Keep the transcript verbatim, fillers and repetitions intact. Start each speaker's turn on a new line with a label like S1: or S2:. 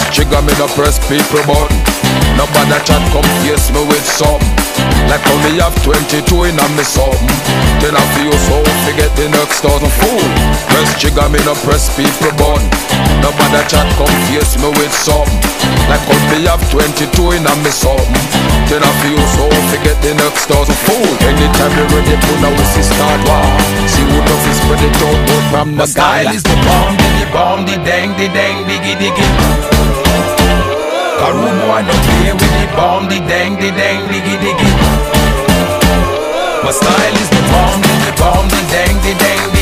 S1: trigger, me no press people button. Nobody chat come face me with something. Like how me have twenty-two in a me something. Then I feel so forget the next thousand fool. Press trigger, me no press people button. Nobody chat come face me with something. Like how me have twenty-two in a me something. Then I feel so forget the next thousand fool. Anytime you ready to now we see start war. See who knows is spread it out but from the
S2: style is the bomb, the bomb, the dang, the dang, diggy diggy. Cause rude boy don't play with the bomb, the dang, the dang, diggy diggy. My style is the bomb, the bomb, the dang, the dang, diggy.